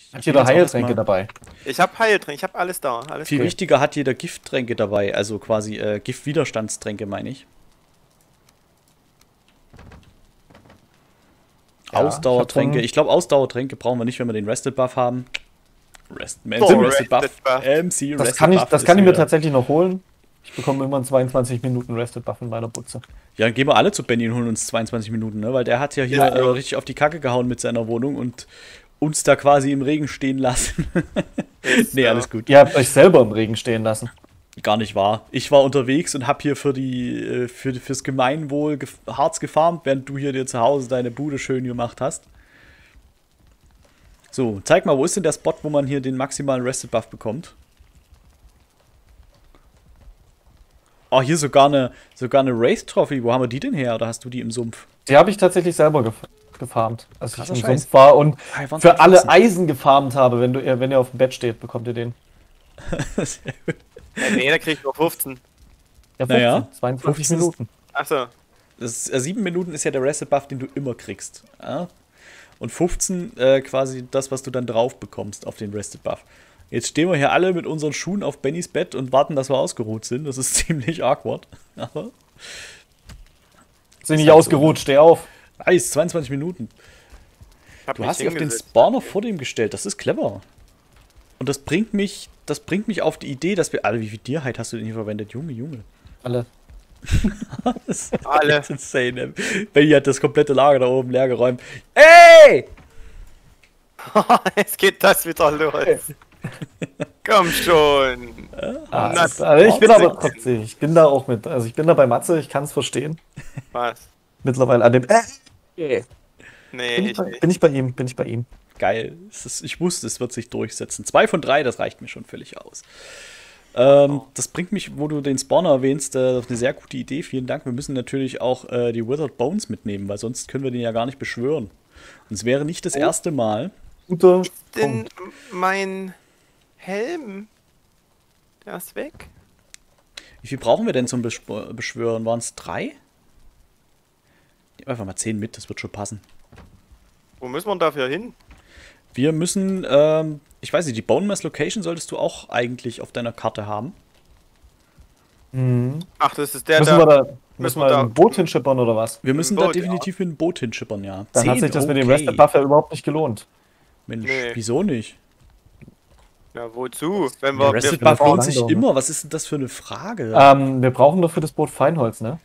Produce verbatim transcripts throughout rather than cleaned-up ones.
Hat jeder Heiltränke dabei? Ich habe Heiltränke, ich habe alles da. Alles Viel gut. wichtiger, hat jeder Gifttränke dabei, also quasi äh, Giftwiderstandstränke, meine ich. Ja, Ausdauertränke. ich Ich glaube, Ausdauertränke brauchen wir nicht, wenn wir den Rested Buff haben. Rest, Man, Oh, Rested Rested Buff. Buff. M C, Das Rested kann ich, Buff das ist kann ich mir wieder- tatsächlich noch holen. Ich bekomme immer zweiundzwanzig Minuten Rested Buff in meiner Butze. Ja, dann gehen wir alle zu Benny und holen uns zweiundzwanzig Minuten, ne? Weil der hat ja hier Ja, äh, ja. richtig auf die Kacke gehauen mit seiner Wohnung und uns da quasi im Regen stehen lassen. Ist, nee, ja. alles gut. Ihr habt euch selber im Regen stehen lassen. Gar nicht wahr. Ich war unterwegs und hab hier für die äh, für, fürs Gemeinwohl gef Harz gefarmt, während du hier dir zu Hause deine Bude schön gemacht hast. So, zeig mal, wo ist denn der Spot, wo man hier den maximalen Rested Buff bekommt? Oh, hier sogar eine, sogar eine Race Trophy. Wo haben wir die denn her? Oder hast du die im Sumpf? Die habe ich tatsächlich selber gef gefarmt, als Krasser ich im Scheiß. Sumpf war und Ah, waren's für mit alle Pflanzen? Eisen gefarmt habe. Wenn, du, äh, wenn ihr auf dem Bett steht, bekommt ihr den. Sehr gut. Ja, nee, da krieg ich nur fünfzehn. Ja, Naja, zweiundzwanzig fünfzehn ist- Minuten. Achso. Das ist, äh, sieben Minuten ist ja der Rested Buff, den du immer kriegst. Ja? Und fünfzehn äh, quasi das, was du dann drauf bekommst auf den Rested Buff. Jetzt stehen wir hier alle mit unseren Schuhen auf Bennys Bett und warten, dass wir ausgeruht sind. Das ist ziemlich awkward. Aber Sind nicht ausgeruht, steh auf. nice, zweiundzwanzig Minuten. Ich hab Du mich hast dich auf den hingesetzt. Spawner vor dem gestellt. Das ist clever. Und das bringt mich, das bringt mich auf die Idee, dass wir alle, wie viel Tierheit hast du denn hier verwendet? Junge, Junge. Alle. Das ist Alle. echt insane. Benny hat das komplette Lager da oben leer geräumt. Ey! Jetzt geht das wieder los. Komm schon. Ah, Na, ist, also ich bin Matze. aber trotzdem, ich bin da auch mit, also ich bin da bei Matze, ich kann es verstehen. Was? Mittlerweile an dem. Äh, Nee, bin, ich ich bei, nicht. bin ich bei ihm, bin ich bei ihm. Geil. Es ist, ich wusste, es wird sich durchsetzen. Zwei von drei, das reicht mir schon völlig aus. Ähm, das bringt mich, wo du den Spawner erwähnst, äh, auf eine sehr gute Idee. Vielen Dank. Wir müssen natürlich auch äh, die Withered Bones mitnehmen, weil sonst können wir den ja gar nicht beschwören. Und es wäre nicht das Oh. erste Mal. Guter Denn Punkt. mein Helm, der ist weg. Wie viel brauchen wir denn zum Besch Beschwören? Waren es drei? Nehmen einfach mal zehn mit, das wird schon passen. Wo müssen wir dafür hin? Wir müssen, ähm, ich weiß nicht, die Bone Mass Location solltest du auch eigentlich auf deiner Karte haben. Mhm. Ach, das ist der, Müssen der. wir da, müssen müssen wir wir da da- ein Boot hinschippern oder was? Wir müssen Boot, da ja. definitiv mit dem Boot hinschippern, ja. Dann hat Zehn, sich das mit dem okay. Rested Buff ja überhaupt nicht gelohnt. Mensch, Nee. wieso nicht? Ja, wozu? Wenn Der wir. Rested wir Buff lohnt sich Lang, immer. Was ist denn das für eine Frage? Ähm, wir brauchen doch für das Boot Feinholz, ne?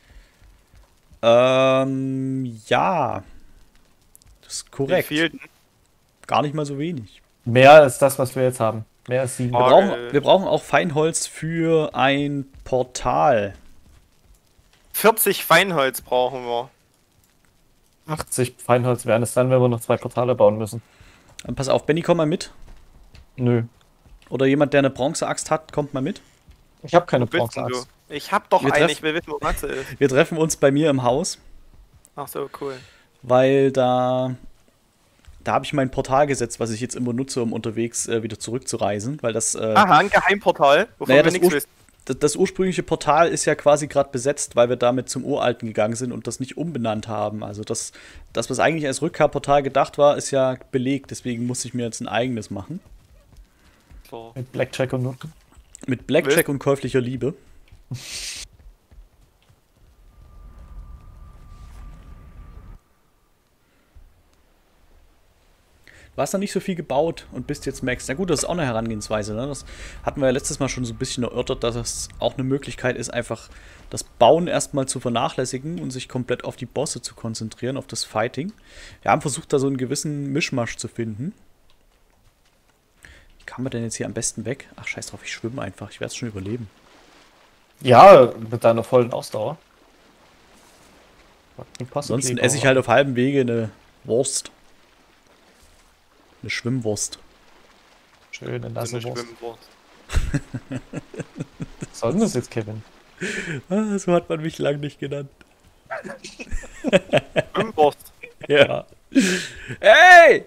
Ähm, ja. Das ist wie korrekt. viel? Gar nicht mal so wenig. Mehr als das, was wir jetzt haben. Mehr als sieben. Wir Oh, brauchen, äh. wir brauchen auch Feinholz für ein Portal. vierzig Feinholz brauchen wir. achtzig Feinholz wären es dann, wenn wir noch zwei Portale bauen müssen. Dann pass auf, Benny, komm mal mit. Nö. Oder jemand, der eine Bronzeaxt hat, kommt mal mit. Ich habe keine Wo bist denn Bronzeaxt. du? Ich hab doch Wir eine, treffen- ich will wissen, wo Matze ist. Wir treffen uns bei mir im Haus, Ach so, cool. weil da, da habe ich mein Portal gesetzt, was ich jetzt immer nutze, um unterwegs äh, wieder zurückzureisen. Weil das, äh, Aha, ein Geheimportal, wovon naja, wir das, nichts ur wissen. das, das ursprüngliche Portal ist ja quasi gerade besetzt, weil wir damit zum Uralten gegangen sind und das nicht umbenannt haben. Also das, das was eigentlich als Rückkehrportal gedacht war, ist ja belegt. Deswegen muss ich mir jetzt ein eigenes machen. So. Mit Blackjack und Nutten. Mit Blackjack und käuflicher Liebe. Du hast da nicht so viel gebaut und bist jetzt Max. Na gut, das ist auch eine Herangehensweise. Ne? Das hatten wir ja letztes Mal schon so ein bisschen erörtert, dass es auch eine Möglichkeit ist, einfach das Bauen erstmal zu vernachlässigen und sich komplett auf die Bosse zu konzentrieren, auf das Fighting. Wir haben versucht, da so einen gewissen Mischmasch zu finden. Wie kann man denn jetzt hier am besten weg? Ach, scheiß drauf, ich schwimme einfach. Ich werde es schon überleben. Ja, mit deiner vollen Ausdauer. Ansonsten esse ich halt auf halbem Wege eine Wurst. Eine Schwimmwurst. Schöne So nasse eine Wurst. Schwimmwurst. Was soll denn das jetzt, Kevin? Ah, so hat man mich lang nicht genannt. Schwimmwurst. Ja. Ey!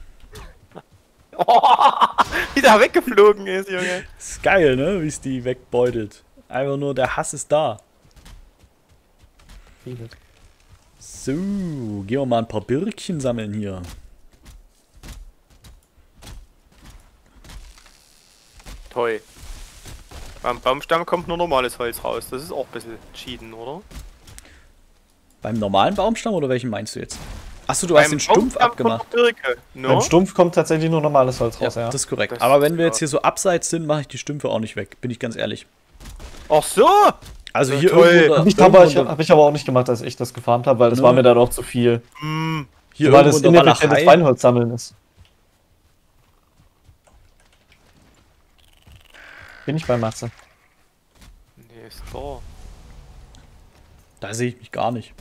Wie der weggeflogen ist, Junge. Ist geil, ne? Wie es die wegbeutelt. Einfach nur, der Hass ist da. So, gehen wir mal ein paar Birkchen sammeln hier. Heu. Beim Baumstamm kommt nur normales Holz raus. Das ist auch ein bisschen cheaten, oder? Beim normalen Baumstamm oder welchen meinst du jetzt? Achso, du hast Beim den Stumpf Baumstamm abgemacht. kommt noch Birke. No? Beim Stumpf kommt tatsächlich nur normales Holz Ja, raus, ja. das ist korrekt. Das Aber ist wenn wir klar. jetzt hier so abseits sind, mache ich die Stümpfe auch nicht weg. Bin ich ganz ehrlich. Ach so! Also Ja, hier toll. irgendwo, Hab da, ich, aber, ich, irgendwo, hab ich aber auch nicht gemacht, als ich das gefarmt habe, weil das Nö. war mir dann auch zu viel. Hm. hier weil irgendwo das in der ineffizientes Walachei. Feinholz sammeln ist. Bin ich bei Matze. Nee, ist klar. Da sehe ich mich gar nicht.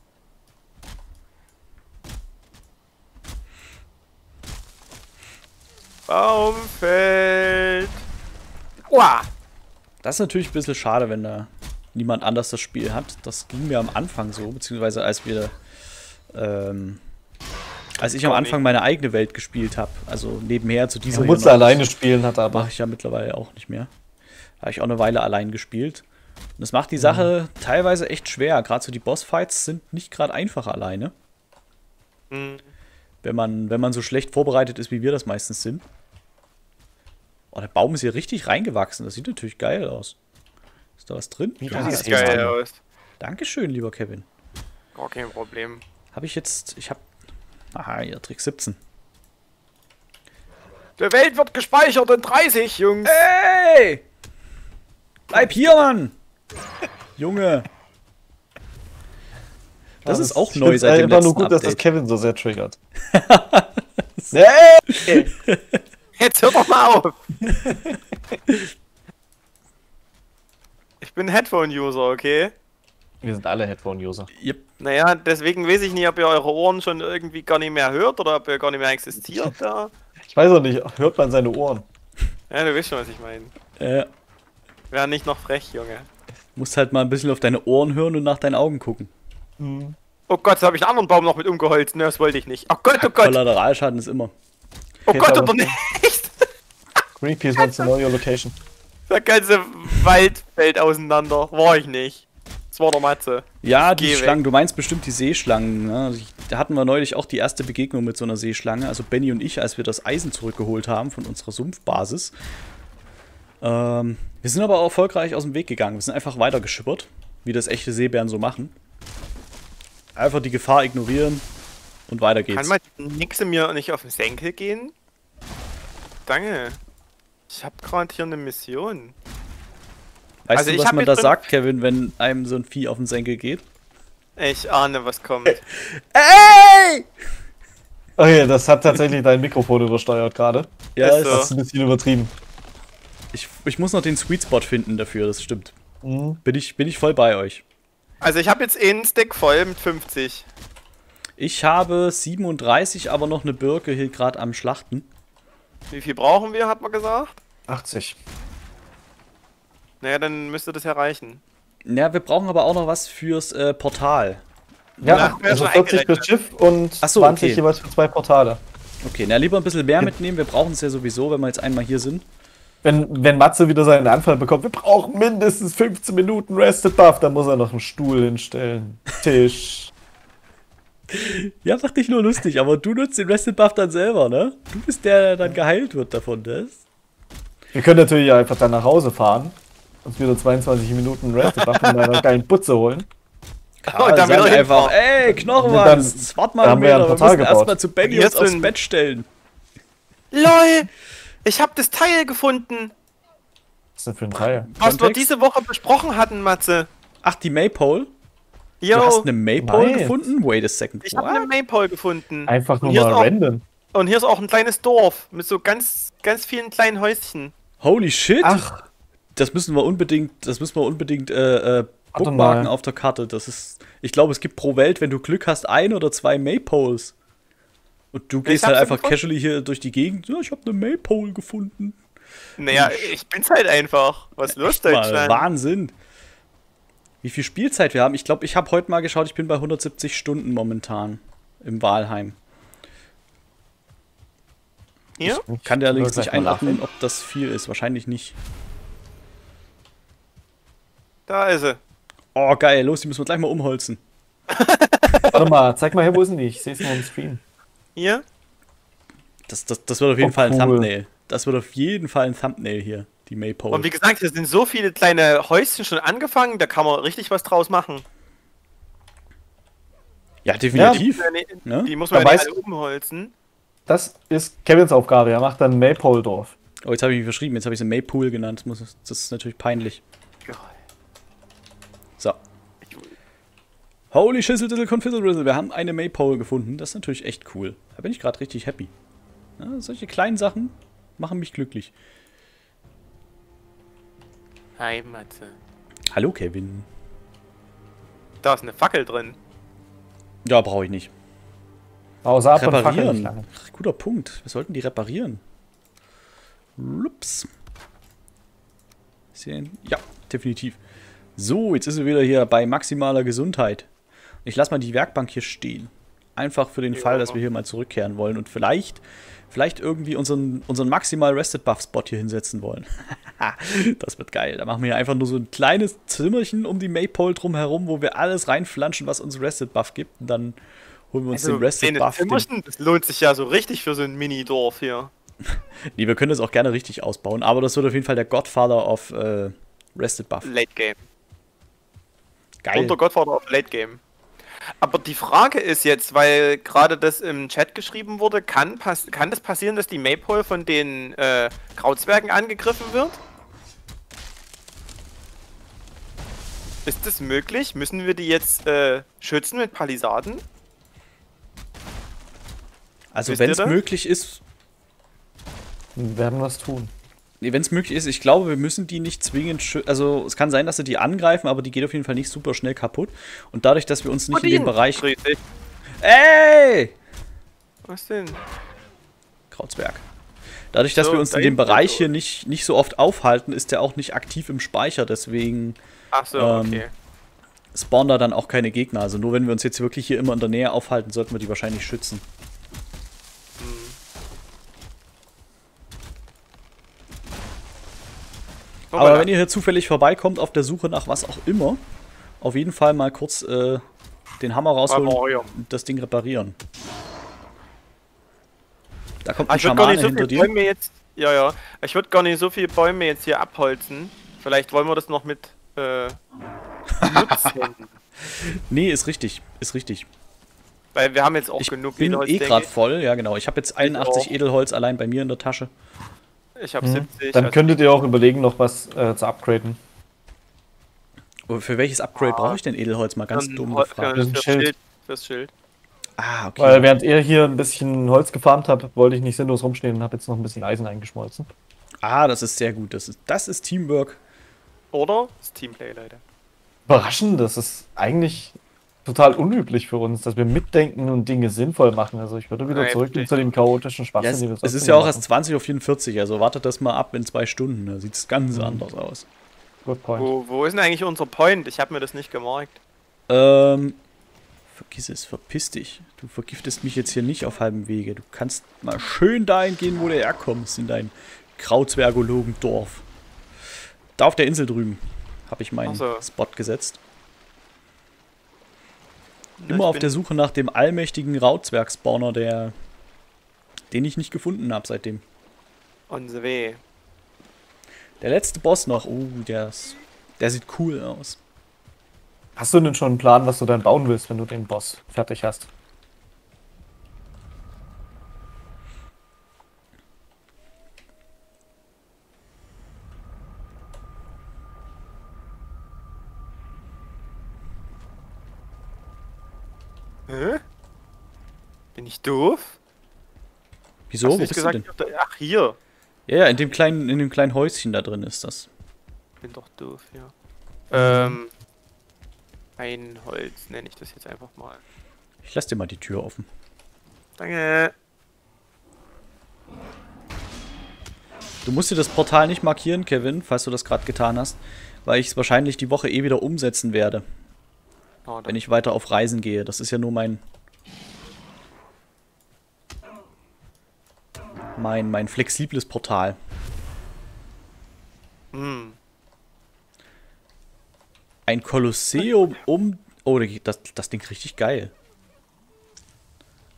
Baumfeld. Uah. Das ist natürlich ein bisschen schade, wenn da niemand anders das Spiel hat. Das ging mir am Anfang so, beziehungsweise als wir, ähm, als ich am Gar Anfang nicht. meine eigene Welt gespielt habe. Also nebenher zu dieser Du hier musst noch. alleine spielen, hat er aber. Mache ich ja mittlerweile auch nicht mehr. Da habe ich auch eine Weile allein gespielt. Und das macht die Sache teilweise echt schwer. Gerade so die Bossfights sind nicht gerade einfach alleine. Hm. Wenn man, wenn man so schlecht vorbereitet ist, wie wir das meistens sind. Oh, der Baum ist hier richtig reingewachsen. Das sieht natürlich geil aus. Ist da was drin? Wie Ja, das Sieht ist geil Mann. aus. Dankeschön, lieber Kevin. Gar kein Problem. Habe ich jetzt. Ich habe. Aha, ja, Trick siebzehn. Die Welt wird gespeichert in dreißig, Jungs. Hey! Bleib hier, Mann! Junge. Das ist auch ich neu find's seit dem einfach letzten nur gut, dass das Update. Kevin so sehr triggert. Hey! Jetzt hör doch mal auf. Ich bin Headphone-User, okay? Wir sind alle Headphone-User. Yep. Naja, deswegen weiß ich nicht, ob ihr eure Ohren schon irgendwie gar nicht mehr hört oder ob ihr gar nicht mehr existiert. Ja, Ich weiß auch nicht, hört man seine Ohren? ja du weißt schon, was ich meine. Äh, Wär nicht noch frech, Junge. musst halt mal ein bisschen auf deine Ohren hören und nach deinen Augen gucken. Oh Gott, da habe ich einen anderen Baum noch mit umgeholzt. Ne, das wollte ich nicht. Oh Gott, oh Gott. Kollateralschaden ist immer. Oh Geht Gott, aber. oder nicht? Greenpeace wants to know your location. Der ganze Wald fällt auseinander. War ich nicht. Das war der Matze. Ja, Geh die weg. Schlangen, du meinst bestimmt die Seeschlangen. Ne? Also ich- Da hatten wir neulich auch die erste Begegnung mit so einer Seeschlange. Also Benny und ich, als wir das Eisen zurückgeholt haben von unserer Sumpfbasis. Ähm, wir sind aber auch erfolgreich aus dem Weg gegangen. Wir sind einfach weitergeschippert, wie das echte Seebären so machen. Einfach die Gefahr ignorieren und weiter geht's. Kann mal die Nixe mir nicht auf den Senkel gehen? Danke. Ich hab gerade hier eine Mission. Weißt also du, ich was hab man hier da drin- sagt, Kevin, wenn einem so ein Vieh auf den Senkel geht? Ich ahne, was kommt. Ey! Okay, das hat tatsächlich dein Mikrofon übersteuert gerade. Ja, Ist ist, so. Das ist ein bisschen übertrieben. ich, ich muss noch den Sweet Spot finden dafür, das stimmt. Mhm. Bin ich, bin ich voll bei euch. Also ich habe jetzt einen Stack voll mit fünfzig. Ich habe siebenunddreißig, aber noch eine Birke hier gerade am Schlachten. Wie viel brauchen wir, hat man gesagt? achtzig. Naja, dann müsste das ja reichen. Ja, wir brauchen aber auch noch was fürs äh, Portal. Ja, Ja, wär also schon vierzig eingerechnet. fürs Schiff und Ach so, zwanzig okay. jeweils für zwei Portale. Okay, na lieber ein bisschen mehr mitnehmen. Wir brauchen es ja sowieso, wenn wir jetzt einmal hier sind. Wenn, wenn Matze wieder seinen Anfall bekommt, wir brauchen mindestens fünfzehn Minuten Rested Buff, dann muss er noch einen Stuhl hinstellen. Tisch. Ja, mach dich nur lustig, aber du nutzt den Rested Buff dann selber, ne? Du bist der, der dann geheilt wird davon, das? Wir können natürlich einfach dann nach Hause fahren, uns wieder zweiundzwanzig Minuten Rested Buff und einer geilen Putze holen. Klar, Und dann dann wieder einfach, hinfahren. ey, Knochenmann, Dann- warte dann mal, haben wir ja ein wir, wir Portal müssen gebaut. erstmal zu Benny Hier uns ist aufs ein- Bett stellen. LOL! Ich habe das Teil gefunden, Was ist denn für ein Teil? was wir Kontext? diese Woche besprochen hatten, Matze. Ach, die Maypole? Du Yo, hast eine Maypole Nice. gefunden? Wait a second. ich habe eine What? Maypole gefunden. Einfach nur Und hier mal ist auch- random. Und hier ist auch ein kleines Dorf mit so ganz, ganz vielen kleinen Häuschen. Holy shit! Ach, Das müssen wir unbedingt, das müssen wir unbedingt äh, äh, Warte bookmarken mal. auf der Karte. Das ist, ich glaube, es gibt pro Welt, wenn du Glück hast, ein oder zwei Maypoles. Und du gehst hab halt sie einfach gefunden. casually hier durch die Gegend. Ja, ich habe eine Maypole gefunden. Naja, ich bin's halt einfach. Was ist los, Mal, Deutschland? Wahnsinn. Wie viel Spielzeit wir haben? Ich glaube, ich habe heute mal geschaut, ich bin bei hundertsiebzig Stunden momentan im Walheim. Hier? Kann der allerdings gleich nicht mal einordnen, nachsehen. ob das viel ist. Wahrscheinlich nicht. Da ist sie. Oh, geil. Los, die müssen wir gleich mal umholzen. Warte mal, zeig mal her, wo ist denn die? Ich sehe es nur im Stream. Hier? Das, das, das wird auf jeden Oh, Fall ein cool. Thumbnail. Das wird auf jeden Fall ein Thumbnail hier. Die Maypole. Und wie gesagt, hier sind so viele kleine Häuschen schon angefangen, da kann man richtig was draus machen. Ja, definitiv. Die, Ja? die muss man Da ja nicht weiß- alle umholzen. Das ist Kevins Aufgabe. Er macht dann Maypole-Dorf. Oh, jetzt habe ich mich verschrieben. Jetzt habe ich sie Maypool genannt. Das, muss, das ist natürlich peinlich. So. Holy Schissel, Diddle, Confiddle, wir haben eine Maypole gefunden. Das ist natürlich echt cool. Da bin ich gerade richtig happy. Ja, solche kleinen Sachen machen mich glücklich. Hi, Matze. Hallo, Kevin. Da ist eine Fackel drin. Ja, brauche ich nicht. Außer ab und Fackel nicht Reparieren. lange. Ach, guter Punkt. Wir sollten die reparieren. Ups. Sehen. Ja, definitiv. So, jetzt ist er wieder hier bei maximaler Gesundheit. Ich lasse mal die Werkbank hier stehen. Einfach für den Ja. Fall, dass wir hier mal zurückkehren wollen und vielleicht, vielleicht irgendwie unseren, unseren maximal Rested Buff Spot hier hinsetzen wollen. Das wird geil. Da machen wir hier einfach nur so ein kleines Zimmerchen um die Maypole drum herum, wo wir alles reinflanschen, was uns Rested Buff gibt. Und dann holen wir uns den Rested den Buff. Den, Zimmerchen, das lohnt sich ja so richtig für so ein Mini-Dorf hier. nee, wir können das auch gerne richtig ausbauen, aber das wird auf jeden Fall der Godfather of äh, Rested Buff. Late Game. Geil. Unter Godfather of Late Game. Aber die Frage ist jetzt, weil gerade das im Chat geschrieben wurde, kann, pass kann das passieren, dass die Maypole von den äh, Krautzwergen angegriffen wird? Ist das möglich? Müssen wir die jetzt äh, schützen mit Palisaden? Also Wisst wenn ihr es das? möglich ist, Wir werden was tun. nee, wenn es möglich ist, ich glaube, wir müssen die nicht zwingend schü- also es kann sein, dass sie die angreifen, aber die geht auf jeden Fall nicht super schnell kaputt. Und dadurch, dass wir uns nicht in dem Bereich... Grüß dich. Ey! Was denn? Krautzwerg. Dadurch, dass So, wir uns da in dem hinten Bereich so. hier nicht, nicht so oft aufhalten, ist der auch nicht aktiv im Speicher, deswegen Ach so, Ähm, okay. spawnen da dann auch keine Gegner. Also nur wenn wir uns jetzt wirklich hier immer in der Nähe aufhalten, sollten wir die wahrscheinlich schützen. Aber Hoppala. wenn ihr hier zufällig vorbeikommt auf der Suche nach was auch immer, auf jeden Fall mal kurz äh, den Hammer rausholen Reparieren. und das Ding reparieren. Da kommt Ah, ein ich würde gar Schamane nicht so hinter viele dir. Bäume jetzt. Ja, ja. Ich würde gar nicht so viele Bäume jetzt hier abholzen. Vielleicht wollen wir das noch mit äh, nutzen. Nee, ist richtig, ist richtig. Weil wir haben jetzt auch Ich genug bin Edelholz, eh denke gerade ich. voll, ja genau. Ich habe jetzt einundachtzig auch. Edelholz allein bei mir in der Tasche. Ich habe Mhm. siebzig. Dann also- könntet ihr auch überlegen, noch was äh, zu upgraden. Oh, für welches Upgrade Ah. brauche ich denn Edelholz? Mal ganz Dann dumm Hol- gefragt. Fürs Ein Schild. Schild. Fürs Schild. Ah, okay. Weil während ihr hier ein bisschen Holz gefarmt habt, wollte ich nicht sinnlos rumstehen und habe jetzt noch ein bisschen Eisen eingeschmolzen. Ah, das ist sehr gut. Das ist, das ist Teamwork. Oder? Das ist Teamplay, Leute. Überraschend, das ist eigentlich total unüblich für uns, dass wir mitdenken und Dinge sinnvoll machen. Also ich würde wieder Nein, zurückgehen wirklich. zu dem chaotischen Ja, Schwachsinn, es, den wir es sonst ist immer ja auch machen. erst zwanzig Uhr vierundvierzig, also wartet das mal ab in zwei Stunden. Da sieht es ganz Mhm. anders aus. Good point. Wo, wo ist denn eigentlich unser Point? Ich habe mir das nicht gemerkt. Ähm, vergiss es, verpiss dich. Du vergiftest mich jetzt hier nicht auf halbem Wege. Du kannst mal schön dahin gehen, wo du herkommst, in dein Krautzwergologendorf. Da auf der Insel drüben habe ich meinen Ach so. Spot gesetzt. Ich Immer auf bin- der Suche nach dem allmächtigen Rautzwerg-Spawner, der, den ich nicht gefunden habe seitdem. On the way. Der letzte Boss noch, oh, der, ist, der sieht cool aus. Hast du denn schon einen Plan, was du dann bauen willst, wenn du den Boss fertig hast? Hä? Bin ich doof? Wieso? Hast Wo du nicht bist du gesagt, denn? ach hier. Ja, ja, in dem kleinen, in dem kleinen Häuschen da drin ist das. Bin doch doof, ja. Ähm. Ein Holz nenne ich das jetzt einfach mal. Ich lass dir mal die Tür offen. Danke. Du musst dir das Portal nicht markieren, Kevin, falls du das gerade getan hast, weil ich es wahrscheinlich die Woche eh wieder umsetzen werde, Oh, da- wenn ich weiter auf Reisen gehe. Das ist ja nur mein mein mein flexibles Portal. Hm. Ein Kolosseum um... Oh, das, das Ding richtig geil.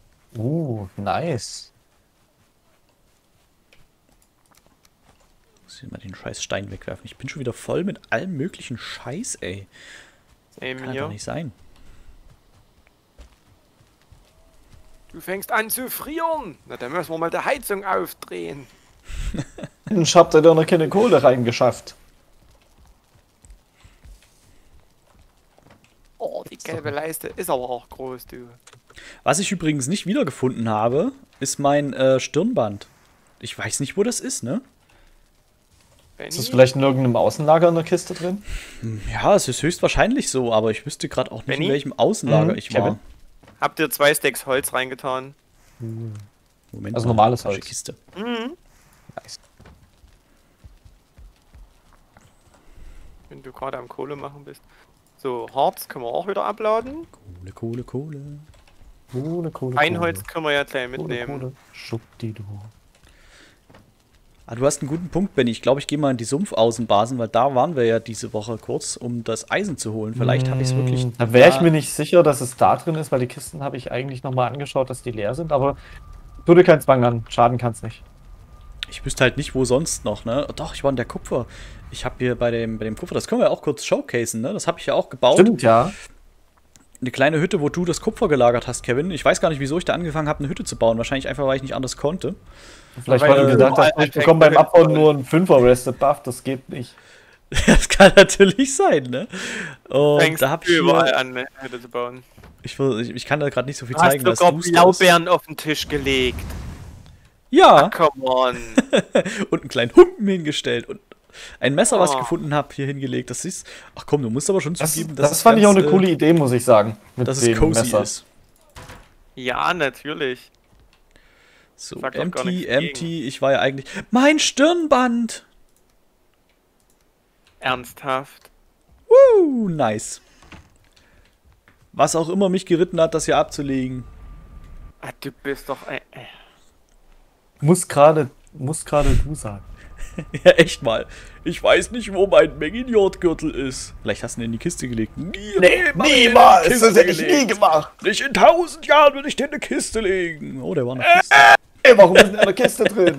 Uh, nice. Muss Muss ich mal den scheiß Stein wegwerfen. Ich bin schon wieder voll mit allem möglichen Scheiß, ey. Eben Kann hier. doch nicht sein. Du fängst an zu frieren. Na, dann müssen wir mal die Heizung aufdrehen. Ich hab da doch noch keine Kohle reingeschafft. Oh, die gelbe Leiste ist aber auch groß, du. Was ich übrigens nicht wiedergefunden habe, ist mein äh, Stirnband. Ich weiß nicht, wo das ist, ne? Benny? Ist das vielleicht in irgendeinem Außenlager in der Kiste drin? Ja, es ist höchstwahrscheinlich so, aber ich wüsste gerade auch nicht, Benny? in welchem Außenlager Mhm, ich war. Kevin? Habt ihr zwei Stacks Holz reingetan? Moment, Also mal, normales falsche Holz. Kiste. Mhm. Nice. Wenn du gerade am Kohle machen bist. So, Harz können wir auch wieder abladen. Kohle, Kohle, Kohle. Kohle, Kohle, Einholz können wir ja gleich Kohle, mitnehmen. Kohle. Schubdidu. Ah, du hast einen guten Punkt, Benny. Ich glaube, ich gehe mal in die Sumpfaußenbasen, weil da waren wir ja diese Woche kurz, um das Eisen zu holen. Vielleicht habe ich es wirklich. Da wäre ich da- mir nicht sicher, dass es da drin ist, weil die Kisten habe ich eigentlich nochmal angeschaut, dass die leer sind, aber tu dir keinen Zwang an. Schaden kann's nicht. Ich wüsste halt nicht, wo sonst noch, ne? Doch, ich war in der Kupfer. Ich habe hier bei dem, bei dem Kupfer, das können wir ja auch kurz showcasen, ne? Das habe ich ja auch gebaut. Stimmt, ja. Eine kleine Hütte, wo du das Kupfer gelagert hast, Kevin. Ich weiß gar nicht, wieso ich da angefangen habe, eine Hütte zu bauen. Wahrscheinlich einfach, weil ich nicht anders konnte. Vielleicht Weil weil du du gedacht hast, überall ich bekomme beim perfekte Abbauen Hütten nur einen fünfer Rested Buff, das geht nicht. Das kann natürlich sein, ne? Und Fängst da habe ich überall hier, an, eine Hütte zu bauen. ich, will- ich, ich kann da gerade nicht so viel Du hast zeigen, was sogar Booster ist. Blaubeeren auf den Tisch gelegt. Ja, Come on. und einen kleinen Humpen hingestellt und ein Messer, was ich Oh. gefunden habe, hier hingelegt. Das ist, ach komm, du musst aber schon Das, zugeben, das es fand ich auch ganz, eine coole Idee, muss ich sagen. äh, Mit dass es dem cozy Messer. ist. Ja, natürlich. So, Sag doch gar empty, nichts empty, ich war ja eigentlich... Mein Stirnband! Ernsthaft. Uh, nice. Was auch immer mich geritten hat, das hier abzulegen. Ah, du bist doch ein... äh, Muss gerade muss gerade du sagen. Ja, echt mal. Ich weiß nicht, wo mein Meginiot-Gürtel ist. Vielleicht hast du ihn in die Kiste gelegt. Nie, hab ich den in die Kiste gelegt. gemacht. Nicht in tausend Jahren würde ich den in eine Kiste legen. Oh, der war noch Kiste. Ey, warum ist denn in der Kiste drin?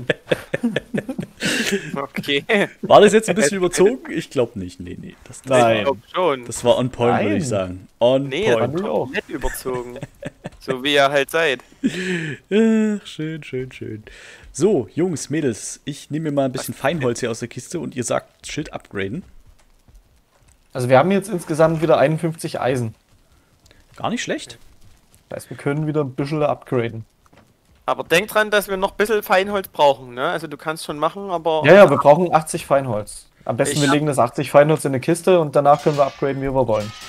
Okay. War das jetzt ein bisschen überzogen? Ich glaube nicht. Nee, nee. Das, das, Nein. Ich glaub schon. das war on point, würde Nein. ich sagen. On nee, das point. war auch. komplett überzogen. So wie ihr halt seid. Ach, schön, schön, schön. So, Jungs, Mädels, ich nehme mir mal ein bisschen Feinholz hier aus der Kiste und ihr sagt Schild upgraden. Also wir haben jetzt insgesamt wieder einundfünfzig Eisen. Gar nicht schlecht. Das heißt, wir können wieder ein bisschen upgraden. Aber denk dran, dass wir noch ein bisschen Feinholz brauchen, ne? Also du kannst schon machen, aber... Ja, ja, wir brauchen achtzig Feinholz. Am besten Ich wir hab- legen das achtzig Feinholz in eine Kiste und danach können wir upgraden, wie wir wollen.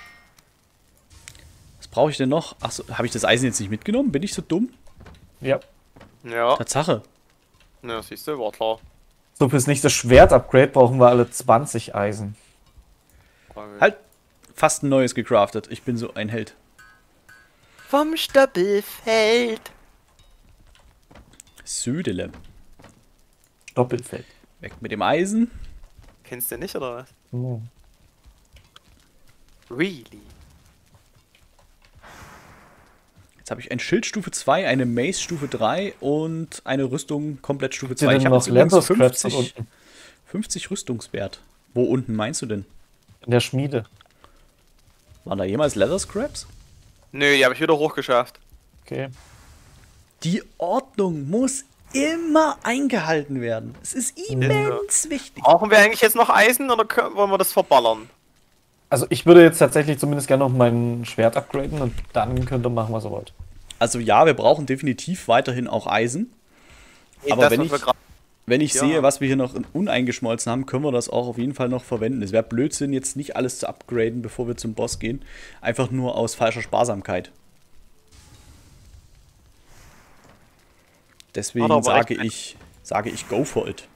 Was brauche ich denn noch? Achso, habe ich das Eisen jetzt nicht mitgenommen? Bin ich so dumm? Ja. Ja, Tatsache. na, siehst du, war klar. So, fürs nächste Schwert-Upgrade brauchen wir alle zwanzig Eisen. Halt, fast ein neues gecraftet. Ich bin so ein Held. Vom Stoppelfeld. Südele. Doppelfeld. Weg mit dem Eisen. Kennst du nicht, oder was? Oh. Really? Jetzt habe ich ein Schild Stufe zwei, eine Mace Stufe drei und eine Rüstung komplett Stufe Habt ihr zwei. Ich denn habe noch jetzt übrigens Leather Scraps da fünfzig, unten? fünfzig Rüstungswert. Wo unten meinst du denn? In der Schmiede. Waren da jemals Leather Scraps? Nö, die habe ich wieder hochgeschafft. Okay. Die Ordnung muss immer eingehalten werden. Es ist immens wichtig. Brauchen wir eigentlich jetzt noch Eisen oder können, wollen wir das verballern? Also ich würde jetzt tatsächlich zumindest gerne noch mein Schwert upgraden und dann könnt ihr machen, was ihr wollt. Also ja, wir brauchen definitiv weiterhin auch Eisen. Nee, Aber das, wenn was ich- wir grad- Wenn ich Ja. sehe, was wir hier noch uneingeschmolzen haben, können wir das auch auf jeden Fall noch verwenden. Es wäre Blödsinn, jetzt nicht alles zu upgraden, bevor wir zum Boss gehen. Einfach nur aus falscher Sparsamkeit. Deswegen Hat aber sage recht. ich, sage ich, go for it.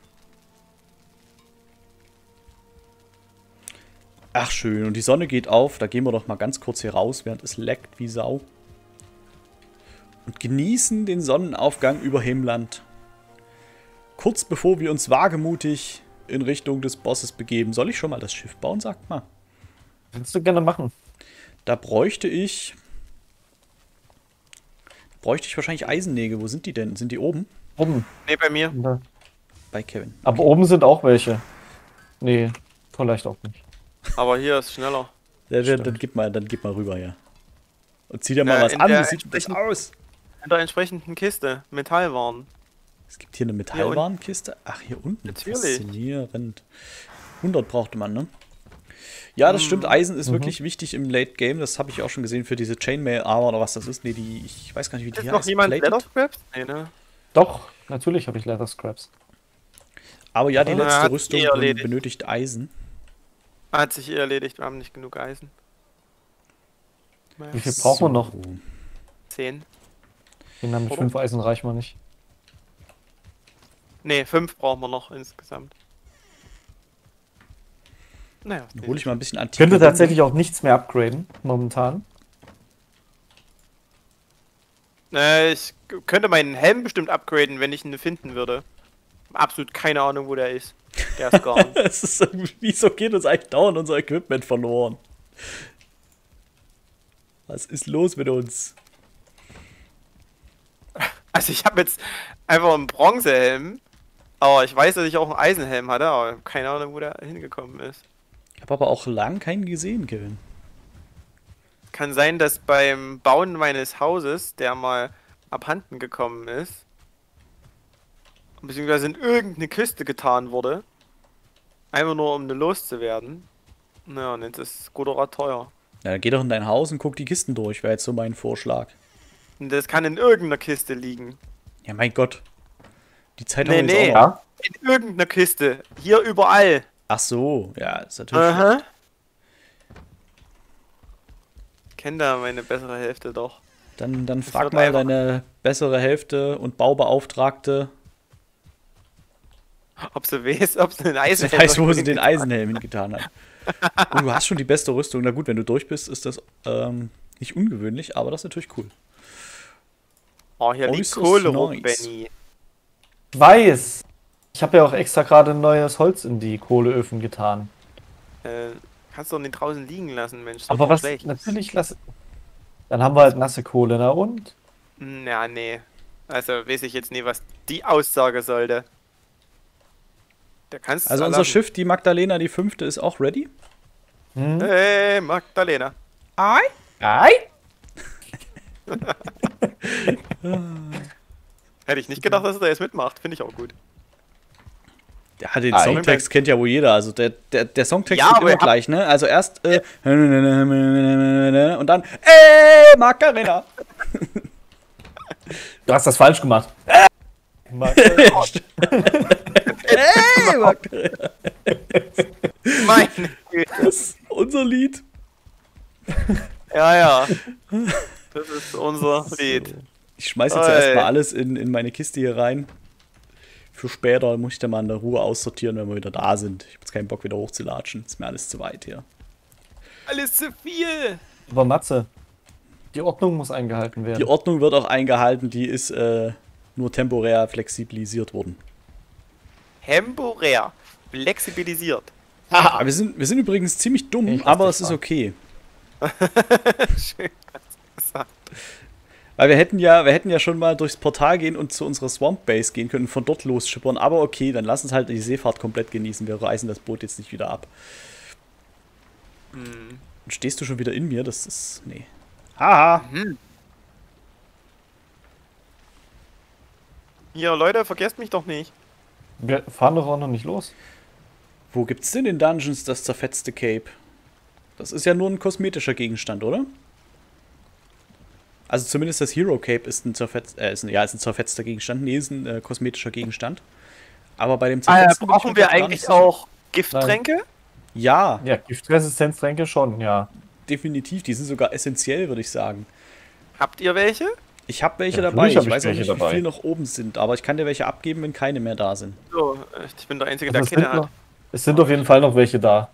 Ach schön, und die Sonne geht auf. Da gehen wir doch mal ganz kurz hier raus, während es leckt wie Sau. Und genießen den Sonnenaufgang über Himland. Kurz bevor wir uns wagemutig in Richtung des Bosses begeben. Soll ich schon mal das Schiff bauen, sagt mal. Kannst du gerne machen. Da bräuchte ich... Bräuchte ich wahrscheinlich Eisennägel. Wo sind die denn? Sind die oben? Oben. Nee, bei mir. Da. Bei bei Kevin. Aber oben sind auch welche. Nee, vielleicht auch nicht. Aber hier ist schneller. Ja, dann, dann, gib mal, dann gib mal rüber, ja. Und zieh dir mal Na, was in an, der wie sieht denn das entsprechenden- aus? In der entsprechenden Kiste. Metallwaren. Es gibt hier eine Metallwarenkiste. Ach, hier unten. Natürlich. Faszinierend. hundert brauchte man, ne? Ja, das stimmt. Eisen ist wirklich wichtig im Late Game. Das habe ich auch schon gesehen für diese Chainmail Armor oder was das ist. Nee, die, ich weiß gar nicht, wie die Ist noch heißt. jemand Plated? Leather Scraps? Nee, ne? Doch, natürlich habe ich Leather Scraps. Aber ja, die Na, letzte hat Rüstung eh ben- erledigt. benötigt Eisen. Hat sich eh erledigt, wir haben nicht genug Eisen. Wie viel braucht man noch? So. Zehn. Den haben mit Oder? fünf Eisen reichen wir nicht. Ne, fünf brauchen wir noch insgesamt. Naja, Dann hole ich mal ein bisschen Ich Antike. könnte tatsächlich auch nichts mehr upgraden, momentan. Äh, ich k- könnte meinen Helm bestimmt upgraden, wenn ich ihn finden würde. Absolut keine Ahnung, wo der ist. Der ist gar nicht. Es ist irgendwie, wieso geht uns eigentlich dauernd unser Equipment verloren? Was ist los mit uns? Also ich habe jetzt einfach einen Bronzehelm, aber ich weiß, dass ich auch einen Eisenhelm hatte, aber keine Ahnung, wo der hingekommen ist. Ich habe aber auch lang keinen gesehen, Kevin. Kann sein, dass beim Bauen meines Hauses der mal abhanden gekommen ist. Beziehungsweise in irgendeine Kiste getan wurde. Einfach nur, um eine loszuwerden. Naja, und jetzt ist Godora teuer. Ja, dann geh doch in dein Haus und guck die Kisten durch, wäre jetzt so mein Vorschlag. Und das kann in irgendeiner Kiste liegen. Ja, mein Gott. Die Zeit Nee, haben wir nee. jetzt auch noch. Ja? In irgendeiner Kiste. Hier überall. Ach so, ja, ist natürlich. Aha. Kennt da meine bessere Hälfte doch. Dann, dann Das frag wird mal einfach- deine bessere Hälfte und Baubeauftragte, Ob sie weiß, ob sie den sie Eisenhelm weiß, wo sie irgendwo den hingetan- Eisenhelm hingetan hat. Und du hast schon die beste Rüstung. Na gut, wenn du durch bist, ist das ähm, nicht ungewöhnlich, aber das ist natürlich cool. Oh, hier Oh, liegt ist das Kohle rum, nice. Benny. Ich weiß. Ich habe ja auch extra gerade ein neues Holz in die Kohleöfen getan. Äh, kannst du doch nicht draußen liegen lassen, Mensch. ist Aber doch was, schlecht. natürlich lasse. Dann haben wir halt nasse Kohle, na und? Na, nee. Also weiß ich jetzt nie, was die Aussage sollte. Da kannst du Also unser Schiff, die Magdalena, die fünfte, ist auch ready. Hm? Hey, Magdalena. Ei. Ei? Hätte ich nicht gedacht, dass er da jetzt mitmacht. Finde ich auch gut. Ja, den Ei. Songtext kennt ja wohl jeder. Also der, der, der Songtext Ja, geht aber immer ihr habt- gleich, ne? Also erst äh, und dann ey, Macarena. Du hast das falsch gemacht. Ey, Macarena. Meine Güte. Das ist unser Lied. Ja, ja. Das ist unser Lied. Ich schmeiß jetzt Oi. erstmal alles in, in meine Kiste hier rein. Für später muss ich dann mal in der Ruhe aussortieren, wenn wir wieder da sind. Ich habe jetzt keinen Bock, wieder hochzulatschen. Ist mir alles zu weit hier. Alles zu viel. Aber Matze, die Ordnung muss eingehalten werden. Die Ordnung wird auch eingehalten, die ist äh, nur temporär flexibilisiert worden. Temporär. Flexibilisiert. Aber wir sind, wir sind übrigens ziemlich dumm, Ich lass aber dich es ist fahren. okay. Schön gesagt. Weil wir hätten ja, wir hätten ja schon mal durchs Portal gehen und zu unserer Swamp Base gehen können und von dort losschippern. Aber okay, dann lass uns halt die Seefahrt komplett genießen. Wir reißen das Boot jetzt nicht wieder ab. Hm. Und stehst du schon wieder in mir? Das ist. Nee. Haha. Hier, Leute, vergesst mich doch nicht. Wir fahren doch auch noch nicht los. Wo gibt's denn in Dungeons das zerfetzte Cape? Das ist ja nur ein kosmetischer Gegenstand, oder? Also zumindest das Hero Cape ist ein, zerfetz äh, ist ein, ja, ist ein zerfetzter Gegenstand. Nee, ist ein äh, kosmetischer Gegenstand. Aber bei dem Äh, zerfetzten bin ich mir brauchen wir grad gar nicht eigentlich sicher. auch Gifttränke? Ja, Ja, Giftresistenztränke schon, ja. definitiv. Die sind sogar essentiell, würde ich sagen. Habt ihr welche? Ich habe welche Ja, dabei. natürlich Ich hab ich weiß auch welche nicht, dabei. wie viel noch oben sind. Aber ich kann dir welche abgeben, wenn keine mehr da sind. So, äh, ich bin der Einzige, Also der es, keine sind hat. noch, es sind auf jeden Fall noch welche da.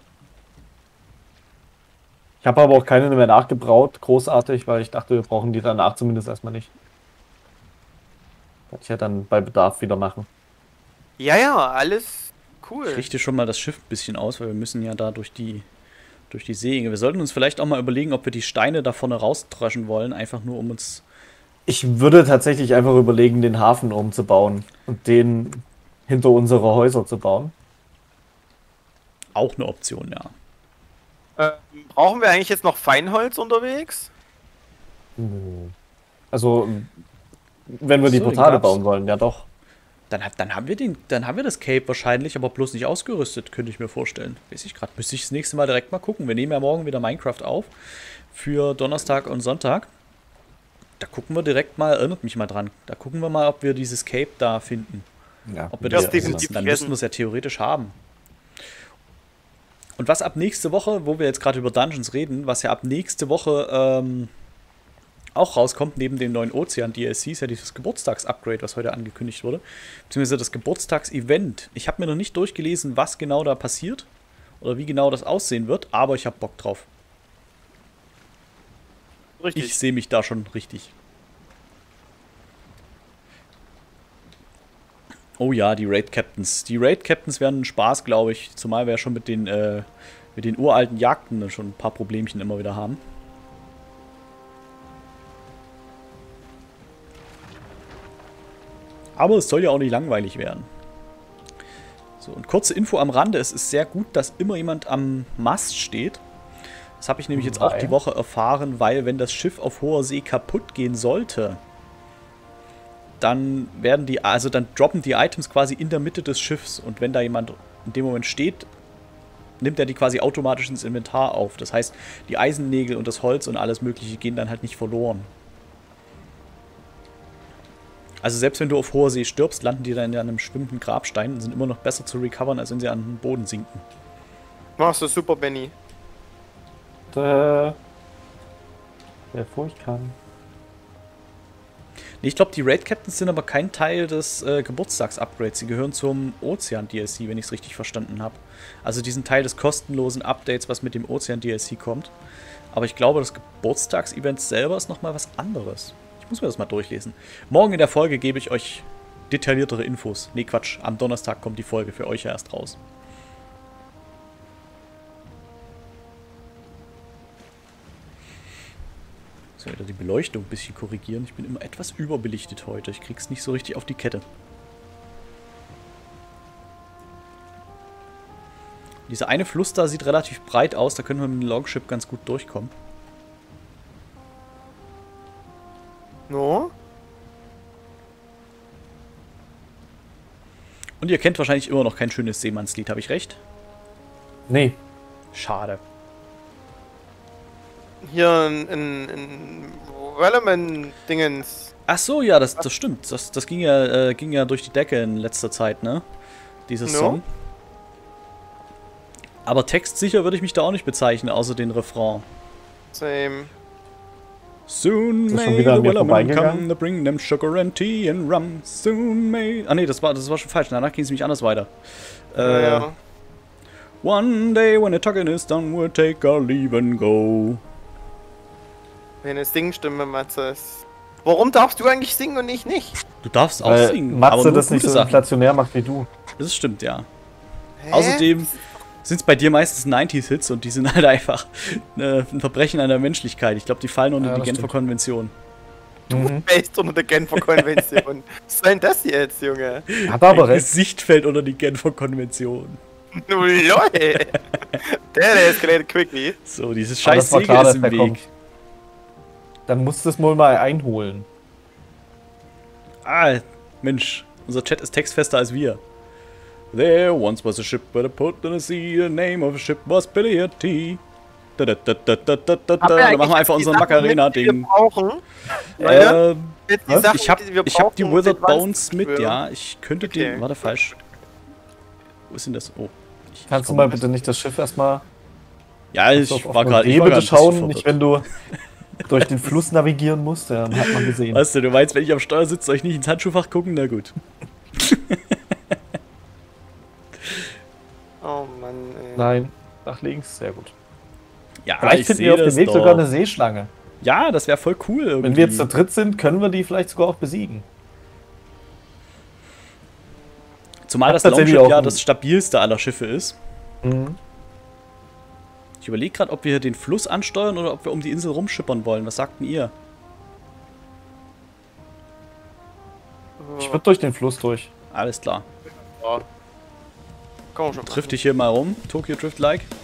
Ich habe aber auch keine mehr nachgebraut, großartig, weil ich dachte, wir brauchen die danach zumindest erstmal nicht. Kann ich ja dann bei Bedarf wieder machen. Ja, ja, alles cool. Ich richte schon mal das Schiff ein bisschen aus, weil wir müssen ja da durch die, durch die See. Wir sollten uns vielleicht auch mal überlegen, ob wir die Steine da vorne rausdreschen wollen, einfach nur um uns... Ich würde tatsächlich einfach überlegen, den Hafen umzubauen und den hinter unsere Häuser zu bauen. Auch eine Option, ja. Ähm, brauchen wir eigentlich jetzt noch Feinholz unterwegs? Also, wenn wir die So, den Portale gab's. bauen wollen, ja doch. Dann, hab- dann, haben wir den, dann haben wir das Cape wahrscheinlich, aber bloß nicht ausgerüstet, könnte ich mir vorstellen. Weiß ich gerade. Müsste ich das nächste Mal direkt mal gucken. Wir nehmen ja morgen wieder Minecraft auf. Für Donnerstag und Sonntag. Da gucken wir direkt mal, erinnert mich mal dran. Da gucken wir mal, ob wir dieses Cape da finden. Ja, Ob wir Ja, das definitiv besitzen. Dann vergessen. müssen wir es ja theoretisch haben. Und was ab nächste Woche, wo wir jetzt gerade über Dungeons reden, was ja ab nächste Woche ähm, auch rauskommt, neben dem neuen Ozean-D L C, ist ja dieses Geburtstags-Upgrade, was heute angekündigt wurde. Beziehungsweise das Geburtstags-Event. Ich habe mir noch nicht durchgelesen, was genau da passiert oder wie genau das aussehen wird, aber ich habe Bock drauf. Richtig. Ich sehe mich da schon richtig. Oh ja, die Raid Captains. Die Raid Captains werden ein Spaß, glaube ich. Zumal wir ja schon mit den, äh, mit den uralten Jagden schon ein paar Problemchen immer wieder haben. Aber es soll ja auch nicht langweilig werden. So, und kurze Info am Rande. Es ist sehr gut, dass immer jemand am Mast steht. Das habe ich nämlich jetzt auch Weil? die Woche erfahren, weil wenn das Schiff auf hoher See kaputt gehen sollte, dann werden die, also dann droppen die Items quasi in der Mitte des Schiffs und wenn da jemand in dem Moment steht, nimmt er die quasi automatisch ins Inventar auf. Das heißt, die Eisennägel und das Holz und alles mögliche gehen dann halt nicht verloren. Also selbst wenn du auf hoher See stirbst, landen die dann in einem schwimmenden Grabstein und sind immer noch besser zu recovern, als wenn sie an den Boden sinken. Machst du super, Benny. Der, der Furcht kann. Nee, ich glaube, die Raid Captains sind aber kein Teil des äh, Geburtstags-Upgrades. Sie gehören zum Ozean-D L C, wenn ich es richtig verstanden habe. Also diesen Teil des kostenlosen Updates, was mit dem Ozean-D L C kommt. Aber ich glaube, das Geburtstagsevent selber ist nochmal was anderes. Ich muss mir das mal durchlesen. Morgen in der Folge gebe ich euch detailliertere Infos. Nee, Quatsch. Am Donnerstag kommt die Folge für euch ja erst raus. So, wieder die Beleuchtung ein bisschen korrigieren. Ich bin immer etwas überbelichtet heute. Ich krieg's nicht so richtig auf die Kette. Dieser eine Fluss da sieht relativ breit aus. Da können wir mit dem Longship ganz gut durchkommen. No? Und ihr kennt wahrscheinlich immer noch kein schönes Seemannslied. Habe ich recht? Nee. Schade. Hier ein, ein, ein Relevant-Dingens. Ach so, ja, das, das stimmt. Das, das ging, ja, äh, ging ja durch die Decke in letzter Zeit, ne? Dieses No. Song. Aber textsicher würde ich mich da auch nicht bezeichnen, außer den Refrain. Same. Soon Ist das schon may wieder the an mir Wellermen vorbeigegangen? come to bring them sugar and tea and rum. Soon may... Ah nee, das war, das war schon falsch. Danach ging es nämlich anders weiter. Äh, Ja. One day when the tugging is done, we'll take our leave and go. Meine Singstimme, Matze. Warum darfst du eigentlich singen und ich nicht? Du darfst auch Weil singen, Matze aber nur das nicht gute so Sachen. inflationär macht wie du. Das stimmt, ja. Hä? Außerdem sind es bei dir meistens neunziger-Hits und die sind halt einfach äh, ein Verbrechen an der Menschlichkeit. Ich glaube, die fallen unter Ja, die das Genfer stimmt. Konvention. Mhm. Based unter der Genfer Konvention. Was soll denn das jetzt, Junge? Hat aber Dein recht. Gesicht fällt unter die Genfer Konvention. Nu lol. Der, der escalated quickly. So, dieses Aber scheiß das war Segel klar, ist dass im der Weg. kommt. Dann musst du es wohl mal einholen. Ah, Mensch, unser Chat ist textfester als wir. There once was a ship with a port in the sea. The name of the ship was Billy T. Da, da, da, da, da, da, da, da. Da machen wir einfach unser Macarena-Ding. Wir brauchen. Leute, Ähm, jetzt die was? Sachen, ich habe die wir ich hab die brauchen, Withered sind was- Bones mit, ja. Ich könnte Okay. den. Warte, falsch. Wo ist denn das? Oh. Ich, Kannst ich du komm- mal bitte nicht das Schiff erstmal Ja, ich auf, auf war eine gerade. Ich Idee war bitte grad ein schauen, bisschen nicht verwirrt. wenn du durch den Fluss navigieren musst, ja, dann hat man gesehen. Weißt du, du meinst, wenn ich am Steuer sitze, soll ich nicht ins Handschuhfach gucken? Na gut. Oh Mann, ey. Nein, nach links, sehr gut. Ja, Vielleicht ich finden sehe wir auf das dem Weg doch. sogar eine Seeschlange. Ja, das wäre voll cool irgendwie. Wenn wir jetzt zu dritt sind, können wir die vielleicht sogar auch besiegen. Zumal Hat das tatsächlich Longship auch ja ein- das stabilste aller Schiffe ist. Mhm. Ich überlege gerade, ob wir hier den Fluss ansteuern oder ob wir um die Insel rumschippern wollen. Was sagten ihr? Ich würde durch den Fluss durch. Alles klar. Kann man schon Trifft dich hier mal rum, Tokyo Drift-like.